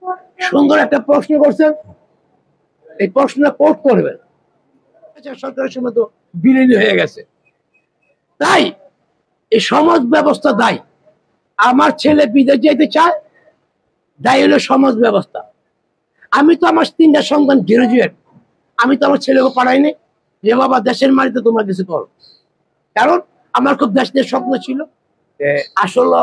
সুন্দর একটা প্রশ্ন করছেন, এই প্রশ্নটা কোট করবেন। সরকারের সময় তো বিলীন হয়ে গেছে, তাই এই সমাজ ব্যবস্থা দায়ী। আমার ছেলে বিদেশ যেতে চায়, দায়ী হলো সমাজ ব্যবস্থা। আমি তো আমার 3টা সন্তান গ্রাজুয়েট, আমি তো আমার ছেলেকে পাঠাইনি যে বাবা দেশের মাটিতে তোমরা কিছু করো, কারণ আমার খুব দেশ নিয়ে স্বপ্ন ছিল। আসলে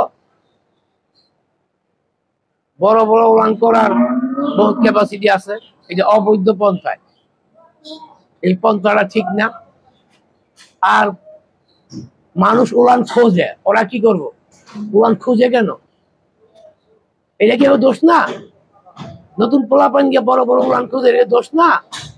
বড় বড় উড়ান করার বহুত ক্যাপাসিটি আছে, এই যে অবৈধ পন্থায়, এই পন্থাটা ঠিক না। আর মানুষ উড়ান খোঁজে, ওরা কি করবো, উড়ান খুঁজে কেন? এটা কি দোষ না? নতুন পোলাপান গিয়ে বড় বড় উড়ান খুঁজে, এটা দোষ না?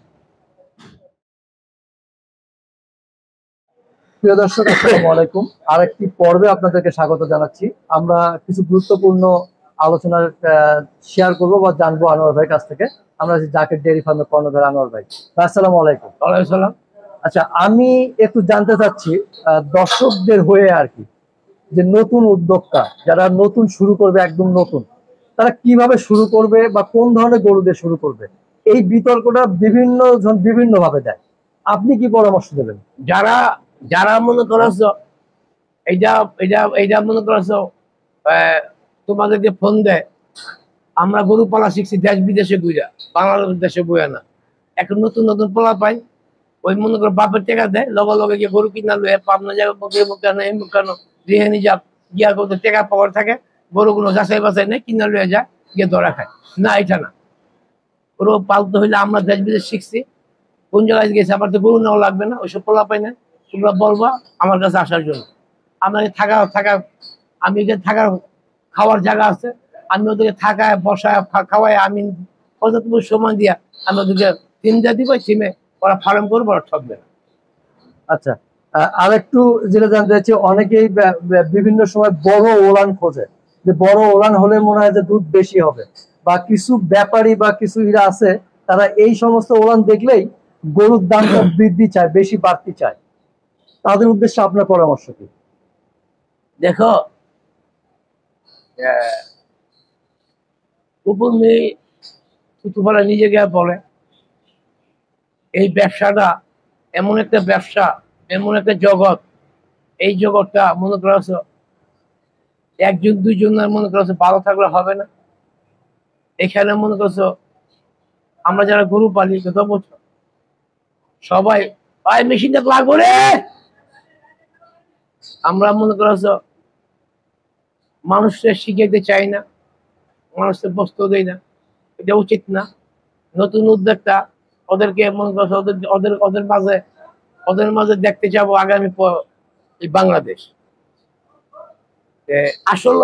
প্রিয় দর্শক, আসসালামু আলাইকুম। আরেকটি পর্বে আপনাদেরকে স্বাগত জানাচ্ছি। আমরা কিছু গুরুত্বপূর্ণ আলোচনার শেয়ার করবো বা জানবো আনোয়ার ভাইয়ের কাছ থেকে। আমরা জাকের ডেয়ারি ফার্মের কর্ণধার আনোয়ার ভাই। আসসালামু আলাইকুম। ওয়ালাইকুম সালাম। আচ্ছা, আমি একটু জানতে চাচ্ছি দর্শকদের হয়ে আর কি, যে নতুন উদ্যোক্তা যারা নতুন শুরু করবে, একদম নতুন, তারা কিভাবে শুরু করবে বা কোন ধরনের গরু দিয়ে শুরু করবে, এই বিতর্কটা বিভিন্ন জন বিভিন্ন ভাবে দেয়। আপনি কি পরামর্শ দেবেন? যারা যারা মনে করছো এইটা এইটা এইটা মনে করছো তোমাদেরকে ফোন দেয়, আমরা গরু পালা শিখছি দেশ বিদেশে ঘুরা, বাংলাদেশে বইয়া না। এখন নতুন নতুন পোলা পাই, ওই মনে করো বাপের টাকা দেয়, লগে লগে গিয়ে গরু কিনা লয়ে পাবনা যাবে, কেন এমুক কেন রিহানি যা গিয়া করতে টাকা পাওয়ার থাকে, গরুগুলো যাচাই বাছাই নেই, কিনা লয়ে যায়, গিয়ে ধরা খায় না। এটা না, গরু পালতে হইলে আমরা দেশ বিদেশ শিখছি, কোন জায়গায় গেছে, আমার তো গরু নেওয়া লাগবে না। ওইসব পোলা পাই না, তোমরা বলবা আমার কাছে আসার জন্য। আমার থাকা আমি থাকার খাওয়ার জায়গা আছে, আমি ওদেরকে থাকায় বসায় খাওয়াই, আমি পর্যাপ্ত সময় দিয়া আমি ওদেরকে টিম দিয়ে দিব, টিমে ওরা ফার্ম করবো, ওরা ঠকবে না। আচ্ছা, আর একটু যেটা জানতে চাচ্ছি, অনেকেই বিভিন্ন সময় বড় ওলান খোঁজে, যে বড় ওলান হলে মনে হয় যে দুধ বেশি হবে, বা কিছু ব্যাপারী বা কিছু ইরা আছে, তারা এই সমস্ত ওলান দেখলেই গরুর দামটা বৃদ্ধি চায়, বেশি বাড়তি চায়। তাদের উদ্দেশ্যে আপনার পরামর্শ কি? দেখো, উপর মেয়ে তুতুপালা নিজে গিয়ে বলে, এই ব্যবসাটা এমন একটা ব্যবসা, এমন একটা জগৎ, এই জগৎটা মনে করছো একজন দুইজনের মনে করছো ভালো থাকলে হবে না। এখানে মনে করছো আমরা যারা গরু পালি, কত বছর সবাই ভাই মেশিনটা লাগবো রে, আমরা মনে করছো মানুষকে শিখাইতে চাই না, মানুষকে বস্তু দেয় না, এটা উচিত না। নতুন উদ্যোক্তা ওদেরকে মনে করছো ওদের মাঝে দেখতে যাবো আগামী এই বাংলাদেশ। আসলে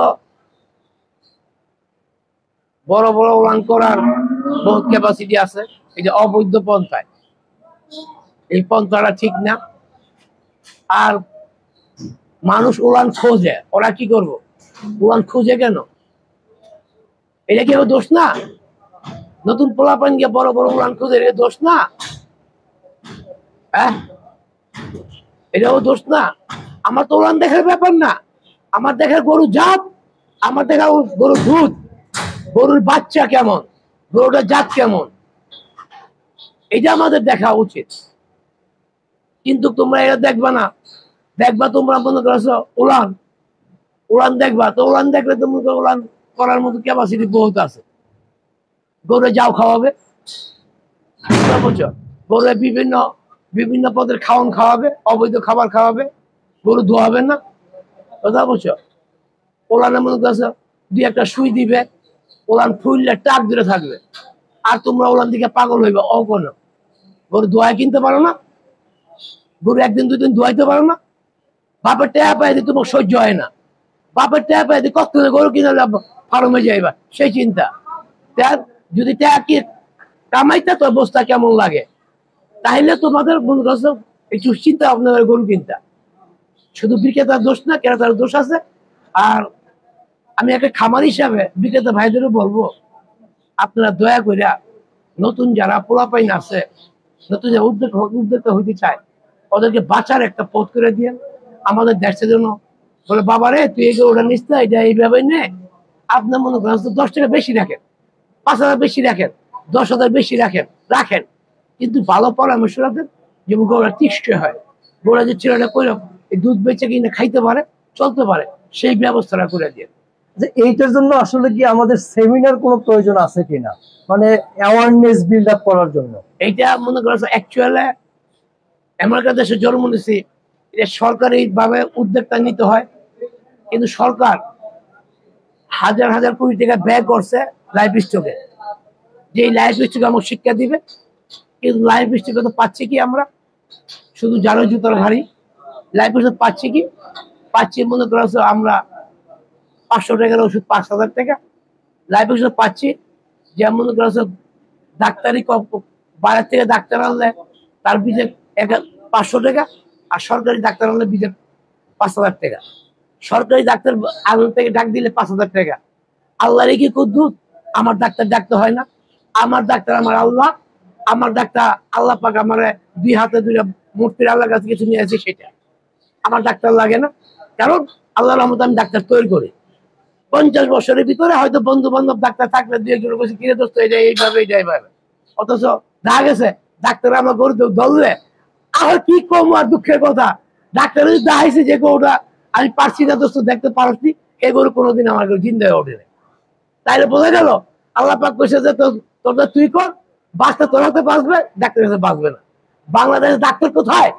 বড় বড় উড়ান করার বহুত ক্যাপাসিটি আছে, এই যে অবৈধ পন্থায়, এই পন্থাটা ঠিক না। আর মানুষ উড়ান খোঁজে, ওরা কি করবো, উড়ান খুঁজে কেন? এটা কি দোষ না? নতুন পোলাপান গিয়ে বড় বড় উড়ান খুঁজে, এটা দোষ না? হ্যাঁ, এটাও দোষ না। আমার তো উড়ান দেখার ব্যাপার না, আমার দেখার গরু জাত, আমার দেখা গরু দুধ, গরুর বাচ্চা কেমন, গরুটার জাত কেমন, এটা আমাদের দেখা উচিত। কিন্তু তোমরা এটা দেখবা না, দেখবা তোমরা মনে করছো উড়ান উড়ান দেখবা, তো উড়ান দেখলে তুমি উড়ান করার মতো ক্যাপাসিটি বহুত আছে। গরু যাও খাওয়াবে, বুঝছো, গরু বিভিন্ন বিভিন্ন পদের খাওয়ান খাওয়াবে, অবৈধ খাবার খাওয়াবে, গরু ধোয়াবে না, কথা বুঝছো। ওলানে মনে করছো দুই একটা সুই দিবে, ওলান ফুললে টাক দূরে থাকবে, আর তোমরা ওলান দিকে পাগল হইবে। ও কোনো গরু ধোয়ায় কিনতে পারো না, গরু একদিন দুদিন ধোয়াইতে পারো না, বাপের ট্যাপ পাই দিয়ে তোমার সহ্য হয় না, বাপের ট্যাপ পাই দিয়ে কত গরু কিনে ফার্মে যাইবা, সেই চিন্তা। যদি ট্যাপ কি কামাইতে তো অবস্থা কেমন লাগে, তাহলে তোমাদের মনে করছো একটু চিন্তা আপনাদের গরু কিনতা। শুধু বিক্রেতার দোষ না, ক্রেতার দোষ আছে। আর আমি একটা খামার হিসাবে বিক্রেতা ভাইদেরও বলবো, আপনারা দয়া করে নতুন যারা পোলাপাইন আছে, নতুন যারা উদ্যোক্তা হইতে চায়, ওদেরকে বাঁচার একটা পথ করে দিয়ে আমাদের দেশের জন্য বলে, বাবা রে তুই এই ওটা নিস না, এটা এইভাবে নে, আপনার মনে করেন 10 টাকা বেশি রাখেন, 5,000 বেশি রাখেন, 10,000 বেশি রাখেন, কিন্তু ভালো পরামর্শ রাখেন, যেমন গরুটা টিকসই হয়, গরুটা যে ছেলেটা করলাম এই দুধ বেচে কিনে খাইতে পারে, চলতে পারে, সেই ব্যবস্থাটা করে দিয়ে। যে এইটার জন্য আসলে কি আমাদের সেমিনার কোনো প্রয়োজন আছে কিনা, মানে অ্যাওয়ারনেস বিল্ড আপ করার জন্য? এইটা মনে করো অ্যাকচুয়ালি আমেরিকা দেশে জন্ম নিয়েছি, এটা সরকারি ভাবে উদ্যোগটা নিতে হয়, কিন্তু সরকার হাজার হাজার কোটি টাকা ব্যয় করছে লাইফ স্টকে, যে লাইফ স্টকে আমাকে শিক্ষা দিবে, কিন্তু লাইফ স্টকে তো পাচ্ছি কি আমরা, শুধু জানো জুতোর ঘাড়ি। লাইফ স্টক পাচ্ছি মনে করো আমরা 500 টাকার ওষুধ 5,000 টাকা লাইফ স্টক পাচ্ছি। যেমন মনে করো ডাক্তারি বাইরের থেকে ডাক্তার আনলে তার বিজে 500 টাকা, আর সরকারি ডাক্তার আনলে বিজে 5,000 টাকা। সরকারি ডাক্তার আনলে থেকে ডাক দিলে 5,000 টাকা। আল্লাহর কি কুদ্দুত, আমার ডাক্তার ডাকতে হয় না, আমার ডাক্তার আমার আল্লাহ, আমার ডাক্তার আল্লাহ পাক আমার 2 হাতে 2টা মূর্তির আল্লাহর কাছে কিছু নিয়ে আসি, সেটা আমার ডাক্তার লাগে না, কারণ আল্লাহর রহমতে আমি ডাক্তার তৈরি করি। 50 বছরের ভিতরে হয়তো বন্ধু বান্ধব ডাক্তার থাকলে 2-1 বলছে কিরে দোস্ত এটা এইভাবে, অথচ দেখা গেছে ডাক্তার আমার গরু ধরলে আর কি কম, আর দুঃখের কথা ডাক্তার যদি দেখাইছে যে গরুটা আমি পারছি না দোস্ত দেখতে পারছি, এই গরু কোনোদিন আমার জিন্দা ওঠে না। তাইলে বোঝা গেল আল্লাহ পাক কইছে যে তোরটা তুই কর, বাঁচতে তোর হাতে বাঁচবে, ডাক্তার কাছে বাঁচবে না। বাংলাদেশের ডাক্তার কোথায়?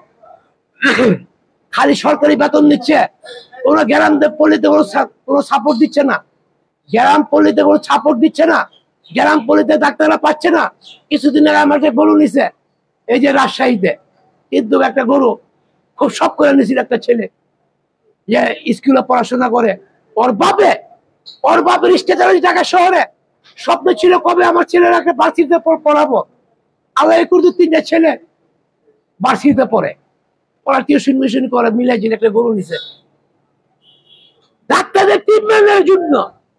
খালি সরকারি বেতন নিচ্ছে, কোনো গ্রাম পল্লীতে কোনো সাপোর্ট দিচ্ছে না, গ্রাম পল্লীতে কোনো সাপোর্ট দিচ্ছে না, গ্রাম পল্লীতে ডাক্তাররা পাচ্ছে না। কিছুদিন আগে আমার যে গরু নিছে এই যে রাজশাহীতে, কিন্তু একটা গরু খুব শখ করে নিয়েছিল একটা ছেলে, যে স্কুলে পড়াশোনা করে, ওর বাপের স্টেশনারি ঢাকা শহরে, স্বপ্ন ছিল কবে আমার ছেলেরাকে বার্ষিকতে পড়াবো। আল্লাহ করতে 3টা ছেলে বার্ষিকতে পড়ে, ওরা টিউশন মিশন করে, মিলাই একটা গরু নিছে ডাক্তারদের ট্রিটমেন্টের জন্য।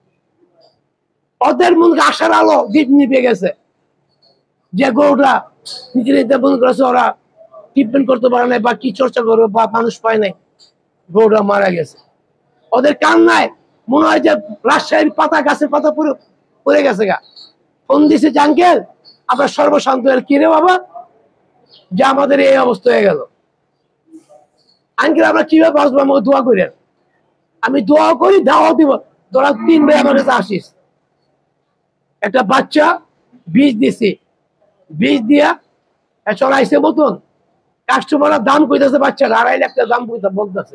ওদের মনে আশার আলো নিভে গেছে, যে গরুটা নিজে মনে করেছে ওরা ট্রিটমেন্ট করতে পারে নাই বা কি চর্চা করবে বা মানুষ পায় নাই, গরুটা মারা গেছে। ওদের কান্নায় মনে হয় যে রাজশাহীর পাতা, গাছের পাতা পড়ে গেছে গা। ফোন দিছে জাঙ্কেল আমরা সর্বশান্ত, কিরে বাবা যে আমাদের এই অবস্থা হয়ে গেল, আঙ্কেল আমরা কিভাবে বাঁচবো, আমাকে দোয়া করেন। আমি দোয়া করি, দাওয়া দিব, তোরা 3 ভাই আমার কাছে আসিস। একটা বাচ্চা বীজ দিছি, বীজ দিয়া চড়াইছে মতন, কাস্টমাররা দাম কইতেছে, বাচ্চারা 2.5 লাখ টাকা দাম বলতেছে।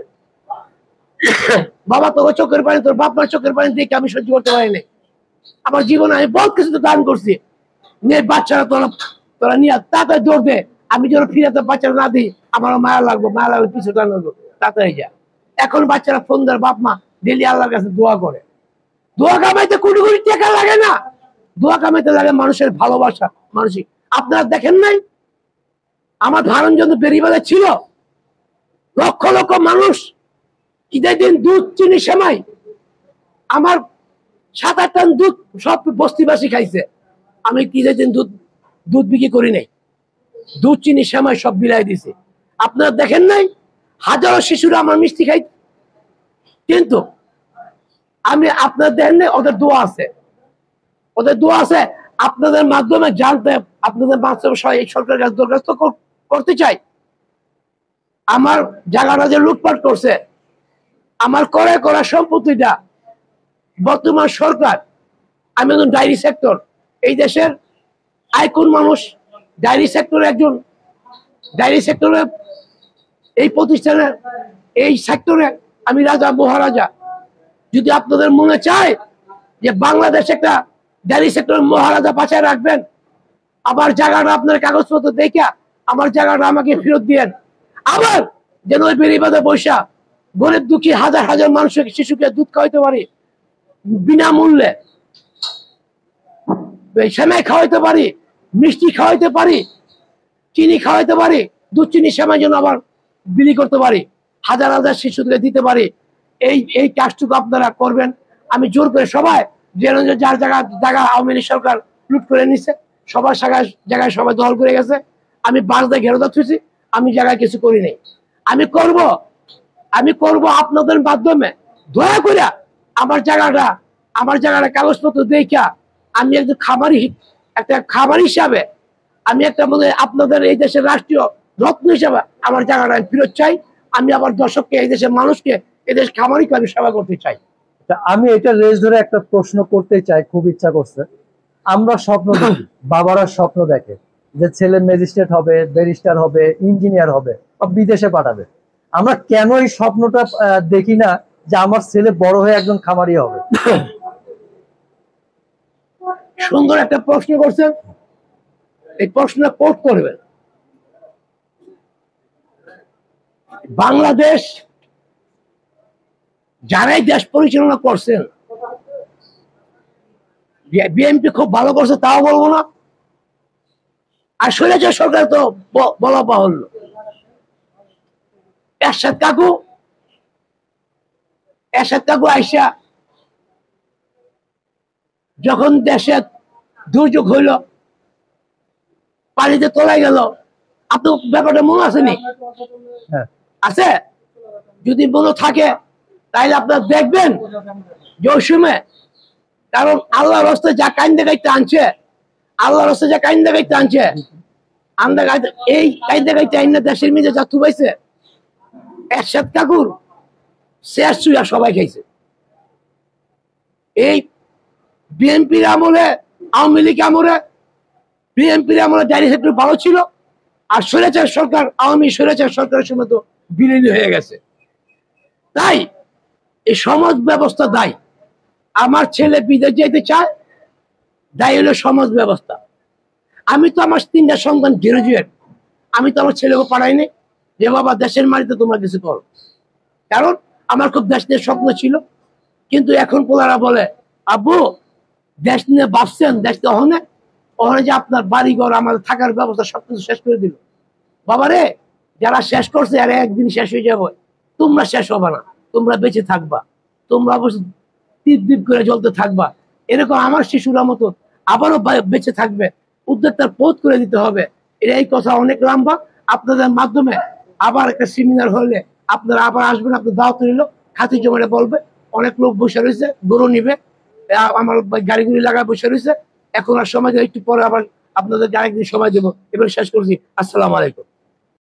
বাবা তোর চোখের পানি, তোর বাপমার চোখের পানি দেখে আমি সহ্য করতে পারি নাই। আমার জীবনে আমি বহুত কিছু তো দান করছি, নিয়ে বাচ্চারা তোরা নিয়ে তাড়াতাড়ি দৌড় দে, আমি যেন ফিরাতে বাচ্চারা না দিই, আমারও মায়া লাগবে পিছু টানবো, তাড়াতাড়ি যা। এখন বাচ্চারা ফোন দেয়, বাপ মা ডেলি আল্লাহর কাছে দোয়া করে। দোয়া কামাইতে কোটি কোটি টাকা লাগে না, দোয়া কামাইতে লাগে মানুষের ভালোবাসা, মানসিক। আপনারা দেখেন নাই আমার ধারণ যন্ত্র বেরিবাদে ছিল, লক্ষ লক্ষ মানুষ ঈদের দিন দুধ, চিনি, সেমাই, আমার 7-8 টন দুধ সব বস্তিবাসী খাইছে। আমি ঈদের দিন দুধ বিক্রি করি নাই, দুধ, চিনি, সেমাই সব বিলাই দিছে। আপনারা দেখেন নাই হাজারো শিশুরা আমার মিষ্টি খাই, কিন্তু আমি আপনারা দেখেন নাই ওদের দোয়া আছে, ওদের দোয়া আছে। আপনাদের মাধ্যমে জানতে, আপনাদের মাধ্যমে এই সরকারের কাছে দরখাস্ত করতে চাই, আমার জায়গাটা যে লুটপাট করছে, আমার করা সম্পত্তিটা বর্তমান সরকার, আমি একজন ডায়েরি সেক্টর, এই দেশের আইকন মানুষ, ডায়েরি সেক্টরে একজন, ডায়েরি সেক্টরে এই প্রতিষ্ঠানের এই সেক্টরে আমি রাজা, মহারাজা। যদি আপনাদের মনে চায় যে বাংলাদেশ একটা ডায়েরি সেক্টরের মহারাজা বাঁচায় রাখবেন, আবার জায়গাটা আপনার কাগজপত্র দেখে আমার জায়গাটা আমাকে ফেরত দিয়েন। আবার যেন ওই বেরিবাদে বৈশা গরিব দুঃখী হাজার হাজার মানুষকে, শিশুকে দুধ খাওয়াইতে পারি বিনামূল্যে, সেমাই খাওয়াইতে পারি, মিষ্টি খাওয়াইতে পারি, চিনি খাওয়াইতে পারি, দুধ, চিনি, সেমাই যেন আবার বিলি করতে পারি, হাজার হাজার শিশুদের দিতে পারি। এই কাজটুকু আপনারা করবেন। আমি জোর করে সবাই, যেন যার জায়গা আওয়ামী লীগ সরকার লুট করে নিচ্ছে, সবার জায়গায় সবাই দল করে গেছে, আমি বাস দিয়ে ঘেরো যাচ্ছি, আমি জায়গায় কিছু করি নাই। আমি করব আপনাদের মাধ্যমে। দয়া করে আমার জায়গাটা কাগজপত্র দেখা আমি একজন খামারি, একটা খামার হিসাবে আমি একটা মনে আপনাদের এই দেশের রাষ্ট্রীয় রত্ন হিসাবে আমার জায়গাটা আমি ফেরত চাই। আমি আবার দর্শককে, এই দেশের মানুষকে, এই দেশ খামারিকে আমি সেবা করতে চাই। আমি এটা রেস ধরে একটা প্রশ্ন করতে চাই, খুব ইচ্ছা করছে। আমরা স্বপ্ন দেখি, বাবারা স্বপ্ন দেখে যে ছেলে ম্যাজিস্ট্রেট হবে, ব্যারিস্টার হবে, ইঞ্জিনিয়ার হবে বা বিদেশে পাঠাবে। আমরা কেন এই স্বপ্নটা দেখি না যে আমার ছেলে বড় হয়ে একজন খামারি হবে? সুন্দর একটা প্রশ্ন করছেন, এই প্রশ্ন কোট করবেন। বাংলাদেশ যারাই দেশ পরিচালনা করছেন, বিএনপি খুব ভালো করছে তাও বলবো না, আর স্বৈরাচার সরকার তো বলা বাহুল্য। এরশাদ কাকু আইসা যখন দেশে দুর্যোগ হইল, পানিতে তোলাই গেল, আপনার ব্যাপারটা মনে আসেনি? আছে? যদি মনে থাকে তাহলে আপনার দেখবেন যে ওই সময়, কারণ আল্লাহর রাস্তায় যা কাইন দেখাইতে আনছে, আল্লাহর রাস্তায় যা কাইন দেখাইতে আনছে, এই কাইন দেখাইতে আইন দেশের মেঝে যা থুবাইছে, এরশাদ কাকুর শেষ চুয়া সবাই খাইছে। এই বিএনপির আমলে, আওয়ামী লীগ আমলে, বিএনপির আমলে ডাইরি সেক্টর ভালো ছিল, আর স্বৈরাচার সরকার, আওয়ামী স্বৈরাচার সরকারের সময় তো বিলীন হয়ে গেছে। তাই এই সমাজ ব্যবস্থা দায়ী। আমার ছেলে বিদেশ যেতে চায়, দায়ী হলো সমাজ ব্যবস্থা। আমি তো আমার 3টা সন্তান গ্রাজুয়েট, আমি তো আমার ছেলেকে পাঠাইনি যে বাবা দেশের মাটিতে তোমরা কিছু করো, কারণ আমার খুব দেশ নিয়ে স্বপ্ন ছিল। কিন্তু এখন পোলারা বলে, আব্বু দেশ নিয়ে ভাবছেন, দেশ নিয়ে ওখানে যে আপনার বাড়িঘর, আমাদের থাকার ব্যবস্থা সবকিছু শেষ করে দিল। বাবা রে, যারা শেষ করছে আর একদিন শেষ হয়ে যাবে, তোমরা শেষ হবে না, তোমরা বেঁচে থাকবা, তোমরা অবশ্য টিপ টিপ করে জ্বলতে থাকবা, এরকম আমার শিশুরা মতো আবারও বেঁচে থাকবে, উদ্যোক্তার পথ করে দিতে হবে। এই কথা অনেক লম্বা, আপনাদের মাধ্যমে আবার একটা সেমিনার হলে আপনারা আবার আসবেন, আপনার দাওয়াত রইল, খাতি জমাটা বলবে, অনেক লোক বসে রয়েছে, গরু নিবে, আমার গাড়িগুলি লাগায় বসে রয়েছে। এখন আর সময়, একটু পরে আবার আপনাদের আরেকদিন সময় দেবো। এবার শেষ করছি, আসসালামু আলাইকুম।